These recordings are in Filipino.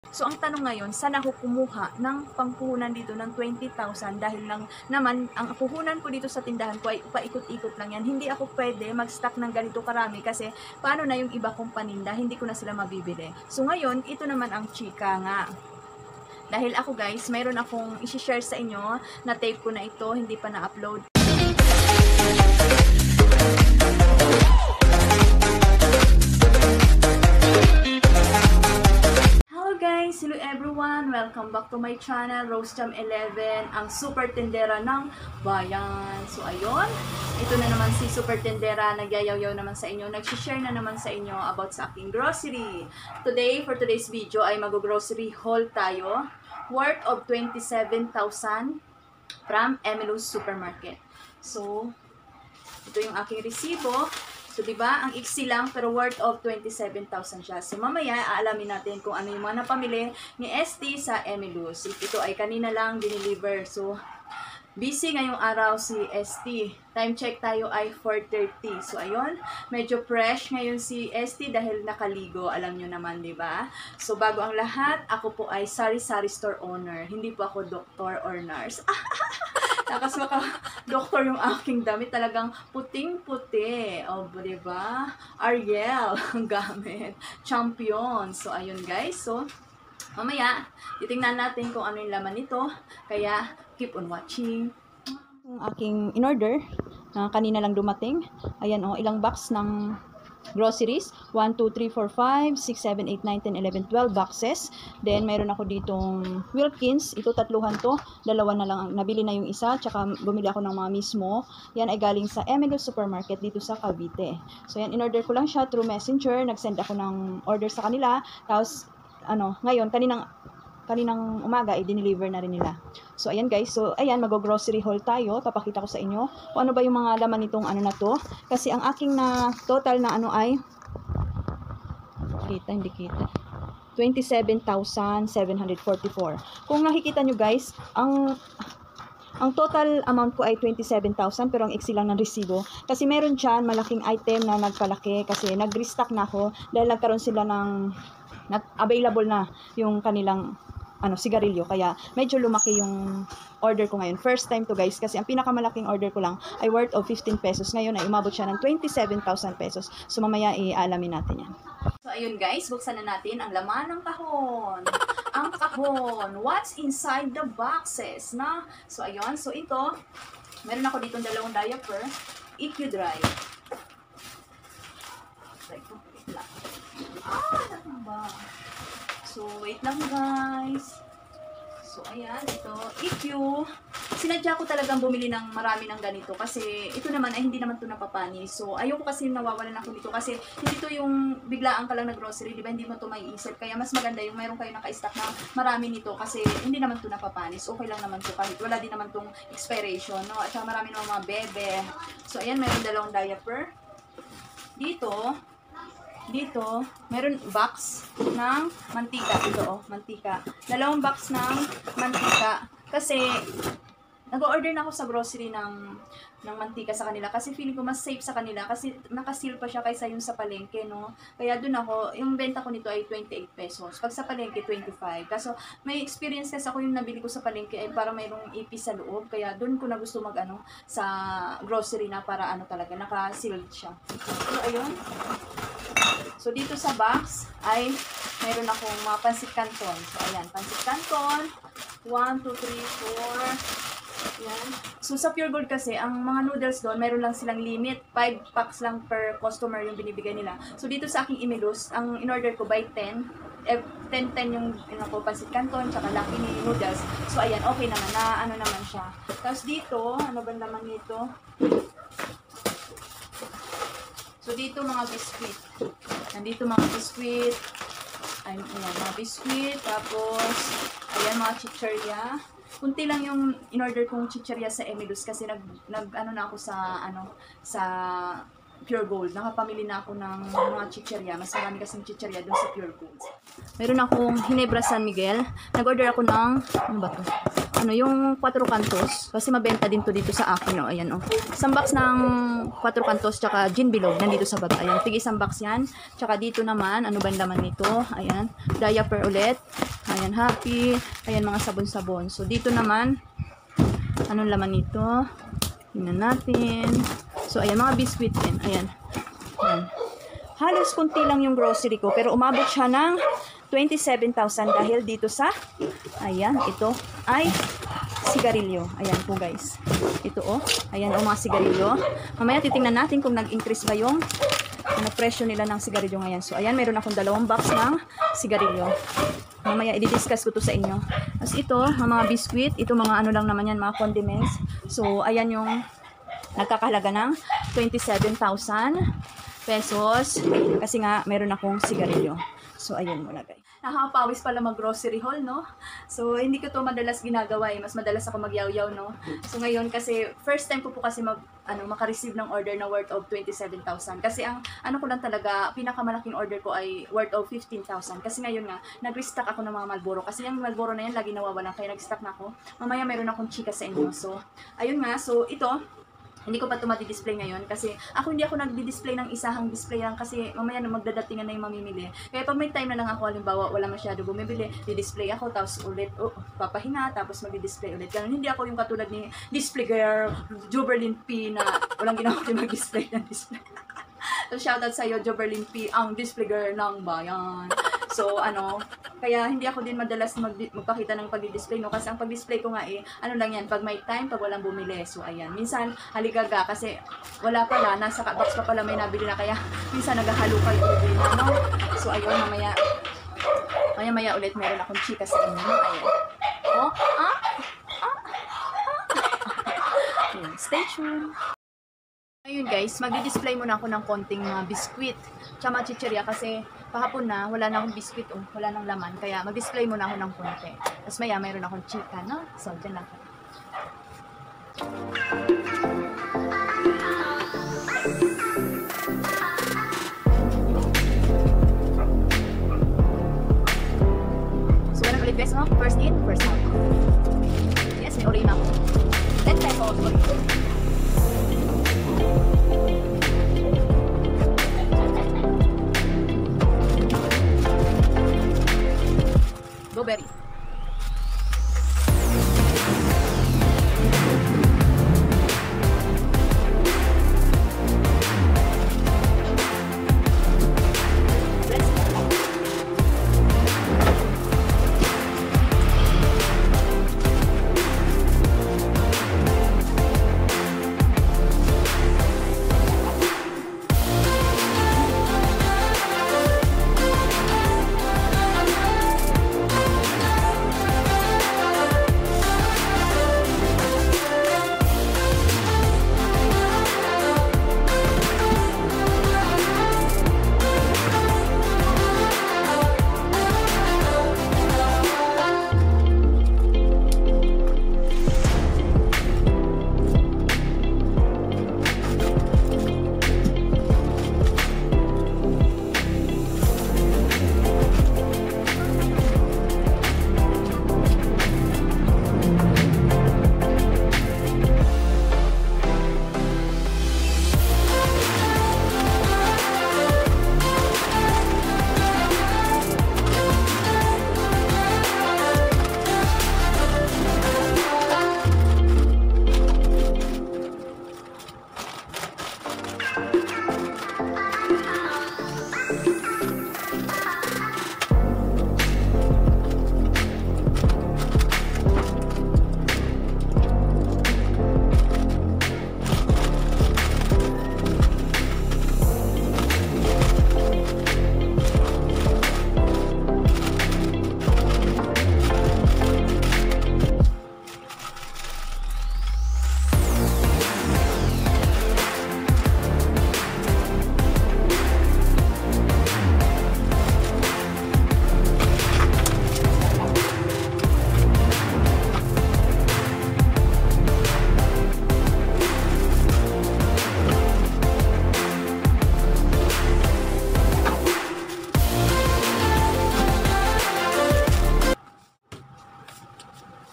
So, ang tanong ngayon, saan ako kumuha ng pangpuhunan dito ng 20,000 dahil lang naman, ang puhunan ko dito sa tindahan ko ay paikot-ikot lang yan. Hindi ako pwede mag-stock ng ganito karami kasi paano na yung iba kong paninda, hindi ko na sila mabibili. So, ngayon, ito naman ang chika nga. Dahil ako guys, mayroon akong isi-share sa inyo na tape ko na ito, hindi pa na-upload. Hello everyone! Welcome back to my channel, RoseCham11, ang super tendera ng bayan. So ayun, ito na naman si super tendera, nagyayaw-yaw naman sa inyo, nag-share na naman sa inyo about sa aking grocery. Today, for today's video ay mag-grocery haul tayo, worth of 27,000 from Emilu's Supermarket. So, ito yung aking resibo. So, diba, ang iksi lang, pero worth of 27,000 siya. So, mamaya, aalamin natin kung ano yung mga napamili ni ST sa Emilu's. Ito ay kanina lang dineliver. So, busy ngayong araw si ST. Time check tayo ay 4:30. So, ayun, medyo fresh ngayon si ST dahil nakaligo. Alam nyo naman, diba? So, bago ang lahat, ako po ay sari-sari store owner. Hindi po ako doctor or nurse. Takas maka-doktor yung aking damit. Talagang puting-puti. O, diba? Ariel ang gamit. Champion. So, ayun guys. So, mamaya, titingnan natin kung ano yung laman nito. Kaya, keep on watching. Yung aking in-order, na kanina lang dumating. Ayan o, ilang box ng groceries. 1, 2, 3, 4, 5, 6, 7, 8, 9, 10, 11, 12 boxes. Then, mayroon ako ditong Wilkins. Ito, tatluhan to. Dalawa na lang. Nabili na yung isa. Tsaka, bumili ako ng mga mismo. Yan ay galing sa Emilu's Supermarket dito sa Cavite. So, yan, in-order ko lang siya through Messenger. Nag-send ako ng order sa kanila. Tapos, ngayon, kaninang umaga, i-deliver na rin nila. So, ayan guys. So, ayan, mag-grocery haul tayo. Papakita ko sa inyo kung ano ba yung mga laman nitong na to. Kasi ang aking na total na ay hindi kita. 27,744. Kung nakikita nyo guys, ang total amount ko ay 27,000 pero ang iksi lang ng resibo. Kasi meron dyan malaking item na nagpalaki kasi nag-restock na ako dahil nagkaroon sila ng available na yung kanilang sigarilyo. Kaya medyo lumaki yung order ko ngayon. First time to guys kasi ang pinakamalaking order ko lang ay worth of 15 pesos. Ngayon ay umabot siya ng 27,000 pesos. So mamaya i-alamin natin yan. So ayun guys, buksan na natin ang laman ng kahon. Ang kahon. What's inside the boxes? Na? So ayun. So ito, meron ako ditong dalawang diaper. EQ Dry. Ano ba? So, wait lang guys. So, ayan, ito, EQ. Sinadya ko talagang bumili ng marami ng ganito kasi ito naman ay hindi naman ito napapanis. So, ayoko kasi nawawalan ako dito kasi hindi ito yung biglaan ka lang na grocery, di ba? Hindi mo ito maiisip. Kaya mas maganda yung mayroon kayo naka-stock na marami nito kasi hindi naman ito napapanis. Okay lang naman ito kahit wala din naman itong expiration, no? At saka marami naman mga bebe. So, ayan, mayroon dalawang diaper. Dito, meron box ng mantika. Ito, mantika. Dalawang box ng mantika. Kasi, nag-order na ako sa grocery ng mantika sa kanila. Kasi feeling ko mas safe sa kanila. Kasi nakaseal pa siya kaysa yung sa palengke, no? Kaya dun ako, yung benta ko nito ay 28 pesos. Pag sa palengke, 25. Kaso, may experience kasi ako yung nabili ko sa palengke ay para mayroong ipis sa loob. Kaya dun ko na gusto sa grocery na para talaga, naka-sealed siya. So, ayun. So, dito sa box ay mayroon akong mga pansit canton. So, ayan, pansit canton. 1, 2, 3, 4. Ayan. So, sa Pure Gold kasi, ang mga noodles doon, mayroon lang silang limit. 5 packs lang per customer yung binibigay nila. So, dito sa aking Emilu's, ang in-order ko by 10. 10 yung pansit canton, tsaka Lucky noodles. So, ayan, okay naman. Naman siya. Tapos dito, ano ba naman nito? So, dito mga biscuit. Nandito mga biscuit. Ayan, mga biscuit. Tapos, ayan, mga chichirya. Kunti lang yung in-order kong chichirya sa Emilu's kasi na ako sa Pure Gold. Nakapamili na ako ng mga chicherya. Mas marami kasing chicherya dun sa Pure Gold. Meron akong Ginebra San Miguel. Nag-order ako ng, ano ba to? Ano, yung 4 cantos. Kasi mabenta din to dito sa akin, no? Ayan, oh. Isang box ng 4 cantos, tsaka gin bilog, nandito sa baba. Ayan, tig isang box yan. Tsaka dito naman, ano ba ang laman nito? Ayan, diaper ulit. Ayan, happy. Ayan, mga sabon-sabon. So, dito naman, anong laman nito? Tingnan natin. So, ayan, mga biscuit din. Ayan. Ayan. Halos kunti lang yung grocery ko, pero umabot siya ng 27,000 dahil dito sa, ayan, ito ay sigarilyo. Ayan po, guys. Ito, oh. Ayan, oh, mga sigarilyo. Mamaya titingnan natin kung nag-increase ba yung presyo nila ng sigarilyo ngayon. So, ayan, meron akong 2 box ng sigarilyo. Mamaya, i-discuss ko to sa inyo. Tapos ito, mga biscuit. Ito, mga ano lang naman yan, mga condiments. So, ayan yung nagkakahalaga ng 27,000 pesos. Kasi nga, meron akong sigarilyo. So, ayun muna, guys. Nakakapawis pala mag-grocery haul, no? So, hindi ko to madalas ginagawa, eh. Mas madalas ako magyaw-yaw, no? So, ngayon, kasi, first time ko po kasi makareceive ng order na worth of 27,000. Kasi ang, ano ko lang talaga, pinakamalaking order ko ay worth of 15,000. Kasi ngayon nga, nag-restock ako ng mga Marlboro. Kasi yung Marlboro na yan, lagi nawawalan. Kaya nag-stock na ako. Mamaya, meron akong chika sa inyo. So, ayun nga. So, ito, hindi ko pa ito madi-display ngayon kasi hindi ako nagdi-display ng isahang display lang kasi mamaya na magdadatingan na yung mamimili. Kaya pag may time na lang ako, halimbawa wala masyado bumibili, di-display ako, tapos ulit papahinga, tapos magdi-display ulit. Ganun, hindi ako yung katulad ni Display Girl, Joberlin P na walang ginawa ko mag-display ng display. So, shoutout sa iyo, Joberlin P, ang display girl ng bayan. So, kaya hindi ako din madalas magpakita ng pag-display, no? Kasi ang pag-display ko nga ano lang yan, pag may time, pag walang bumili. So, ayan. Minsan, haligaga, kasi wala pala, nasa box pa pala may nabili na, kaya minsan naghahalo kayo ulit na, no? So, ayun, maya ulit meron akong chika sa inyo. Ayan. Oh, Ayan, stay tuned. Ayun guys, magdi-display muna ako ng konting mga biskuit tsaka chicherya kasi kahapon na wala na akong biskuit, wala nang laman, kaya mag-display muna ako ng konti. Tapos maya mayroon akong chika, no? So, dyan lang. So, 100 pesos, no? First in, first out. Yes, may orina ako. 10 pesos. Blueberry.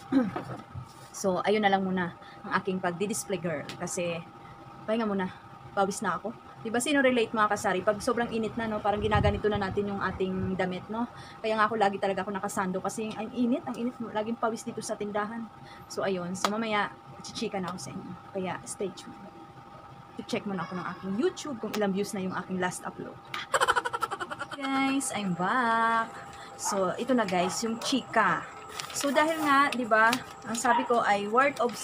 So, ayun na lang muna ang aking pagdi-display girl. Kasi, pahinga muna. Pawis na ako. Diba, sino relate mga kasari? Pag sobrang init na, no, parang ginaganito na natin yung ating damit, no? Kaya nga ako lagi talaga ako nakasando kasi ang init, laging pawis dito sa tindahan. So, ayun. So, mamaya, chichika na ako sa inyo. Kaya, stay tuned. I-check muna ako ng aking YouTube kung ilang views na yung aking last upload. Guys, I'm back. So, ito na guys, yung chika. So, dahil nga, di ba, ang sabi ko ay worth of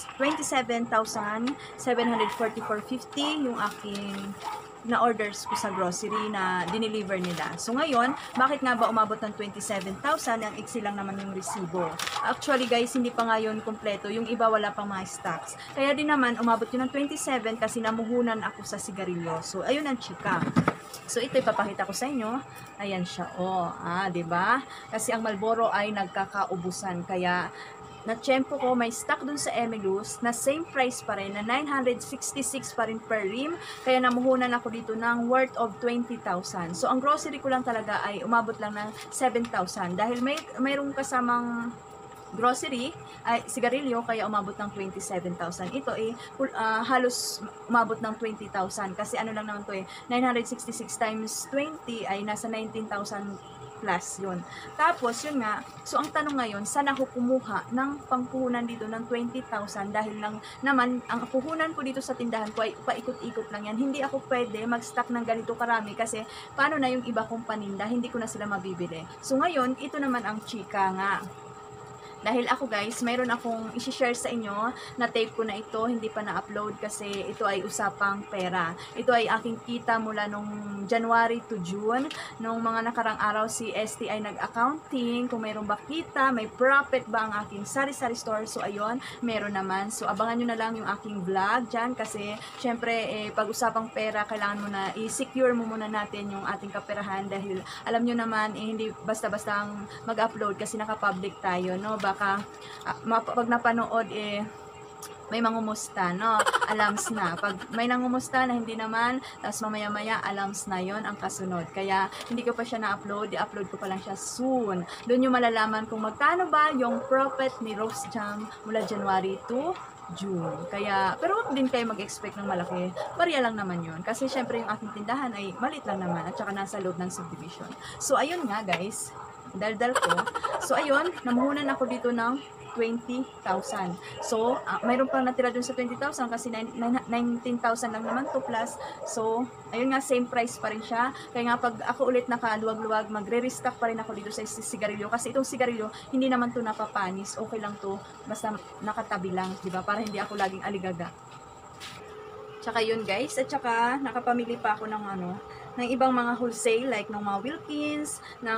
27,744.50 yung aking na-orders ko sa grocery na dineliver nila. So, ngayon, bakit nga ba umabot ng 27,000? Ang iksi lang naman yung resibo. Actually, guys, hindi pa nga yun kompleto. Yung iba wala pang mga stocks. Kaya din naman, umabot yun ng 27 kasi namuhunan ako sa sigarilyo. So, ayun ang chika. So, ito ipapakita ko sa inyo. Ayan siya. Oh, 'di ba? Kasi ang Marlboro ay nagkakaubusan. Kaya na-tiyempo ko, may stock dun sa Emilus na same price pa rin, na 966 pa rin per rim. Kaya namuhunan ako dito ng worth of 20,000. So, ang grocery ko lang talaga ay umabot lang ng 7,000. Dahil mayroong kasamang grocery, ay sigarilyo, kaya umabot ng 27,000. Ito halos umabot ng 20,000 kasi ano lang naman to 966 times 20 ay nasa 19,000 plus yun. Tapos yun nga, so ang tanong ngayon, saan ako kumuha ng pangpuhunan dito ng 20,000 dahil lang naman ang puhunan ko dito sa tindahan ko ay paikot-ikot lang yan. Hindi ako pwede mag-stock ng ganito karami kasi paano na yung iba kong paninda, hindi ko na sila mabibili. So ngayon, ito naman ang chika nga. Dahil ako guys, mayroon akong i-share sa inyo na tape ko na ito, hindi pa na-upload kasi ito ay usapang pera. Ito ay aking kita mula nung January to June. Nung mga nakarang araw si ST ay nag-accounting, kung mayroon ba kita, may profit ba ang aking sari-sari store. So ayun, meron naman. So abangan nyo na lang yung aking vlog dyan kasi syempre pag usapang pera, kailangan mo na i-secure mo muna natin yung ating kaperahan dahil alam nyo naman hindi basta-basta mag-upload kasi naka-public tayo, no? Baka pag napanood may mangumusta, no? Alams na. Pag may nangumusta na hindi naman, tapos mamaya-maya, alams na yon ang kasunod. Kaya, hindi ko pa siya na-upload. I-upload ko pa lang siya soon. Doon yung malalaman kung magkano ba yung profit ni Rose Jam mula January to June. Kaya, pero wag din kayo mag-expect ng malaki. Barya lang naman yun. Kasi, syempre, yung aking tindahan ay maliit lang naman at saka nasa loob ng subdivision. So, ayun nga, guys. Daldal ko. So, ayun, namuhunan ako dito ng 20,000. So, mayroon pang natira dun sa 20,000 kasi 19,000 lang naman to plus. So, ayun nga, same price pa rin siya. Kaya nga, pag ako ulit nakaluwag-luwag, magre-restock pa rin ako dito sa sigarilyo. Kasi itong sigarilyo, hindi naman to napapanis. Okay lang to, basta nakatabi lang, di ba? Para hindi ako laging aligaga. Tsaka yun guys, at tsaka nakapamili pa ako ng ng ibang mga wholesale like ng mga Wilkins, ng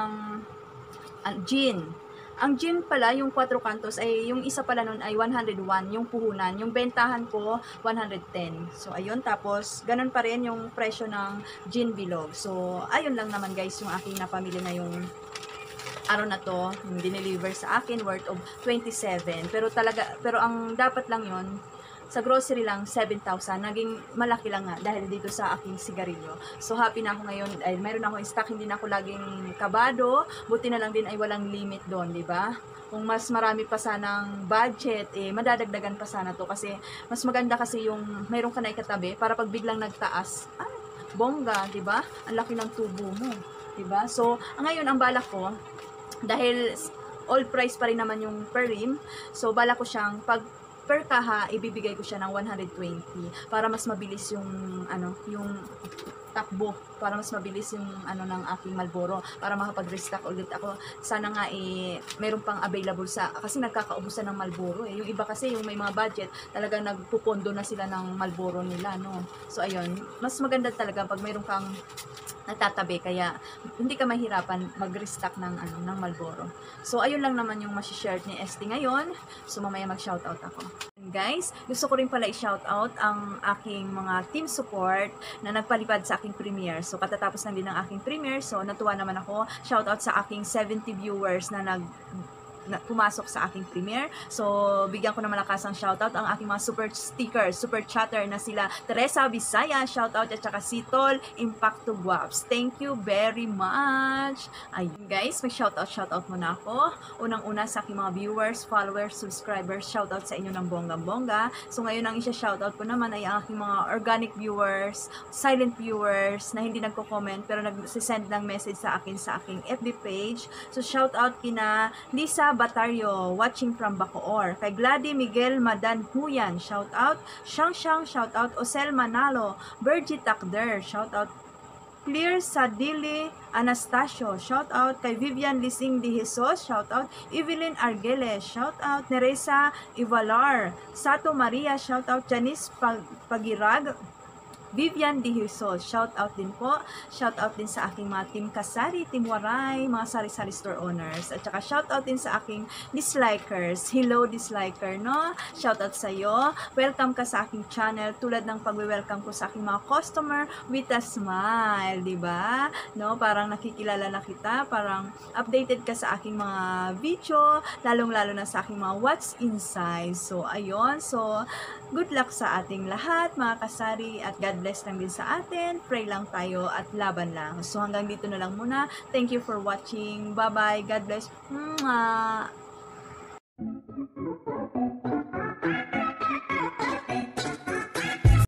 gin. Ang gin pala, yung 4 kantos ay yung isa pala nun ay 101 yung puhunan. Yung bentahan ko 110. So ayun, tapos ganun pa rin yung presyo ng gin bilog. So ayun lang naman guys yung aking napamili na yung araw na to, yung dineliver sa akin worth of 27. Pero ang dapat lang yon sa grocery lang, 7,000. Naging malaki lang nga dahil dito sa aking sigarilyo. So, happy na ako ngayon. Ay, mayroon ako stock, hindi na ako laging kabado. Buti na lang din ay walang limit doon, di ba? Kung mas marami pa sanang budget, madadagdagan pa sana to. Kasi, mas maganda kasi yung mayroon ka na ikatabi para pag biglang nagtaas, bongga, di ba? Ang laki ng tubo mo, di ba? So, ngayon, ang balak ko, dahil old price pa rin naman yung per rim, so, balak ko siyang per kaha, ibibigay ko siya ng 120 para mas mabilis yung yung takbo, para mas mabilis yung ng aking Marlboro, para makapag-restock ulit ako. Sana nga meron pang available kasi nagkakaubusan ng Marlboro Yung iba kasi yung may mga budget, talagang nagpupondo na sila ng Marlboro nila, no. So ayun, mas maganda talaga pag mayroon kang natatabi, kaya hindi ka mahirapan mag-restock ng Marlboro. So ayun lang naman yung ma-share ni ST ngayon. So mamaya mag-shoutout ako. And guys, gusto ko rin pala i-shoutout ang aking mga team support na nagpalipad sa aking premiere. So katatapos lang din ng aking premiere, so natuwa naman ako. Shoutout sa aking 70 viewers na pumasok sa aking premiere. So, bigyan ko na malakas ang shoutout ang aking mga super stickers, super chatter na sila Teresa Bisaya, shoutout, at saka si Tol Impacto Guaps. Thank you very much. Ayun guys, mag-shoutout muna ako. Unang-una sa aking mga viewers, followers, subscribers, shoutout sa inyo ng bonggang-bongga. So, ngayon ang isa-shoutout ko naman ay ang aking mga organic viewers, silent viewers na hindi nagko-comment pero nag-send ng message sa aking FB page. So, shoutout kina Lisa Batario, watching from Bacoor. Kay Glady Miguel Madan Huyan, shoutout. Shang, shoutout. Osel Manalo, Bergie Takder, shoutout. Clear Sadili Anastasio, shoutout. Kay Vivian Lising de Jesus, shoutout. Evelyn Argeles, shoutout. Neresa Ivalar, Sato Maria, shoutout. Janice Pagirag, Vivian De Jesus, shout out din po. Shout out din sa aking mga Team Kasari, Team Waray, mga sari-sari store owners. At saka shout out din sa aking dislikers. Hello disliker, no? Shout out sa iyo. Welcome ka sa aking channel tulad ng pagwe-welcome ko sa aking mga customer with a smile, 'di ba? No, parang nakikilala na kita, parang updated ka sa aking mga video, lalong-lalo na sa aking mga what's inside. So ayun, so good luck sa ating lahat, mga kasari, at God bless lang din sa atin. Pray lang tayo at laban lang. So hanggang dito na lang muna. Thank you for watching. Bye-bye. God bless. Mwah!